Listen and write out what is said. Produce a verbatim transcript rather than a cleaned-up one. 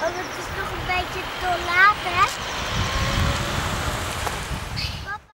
het is nog een beetje te laat, hè?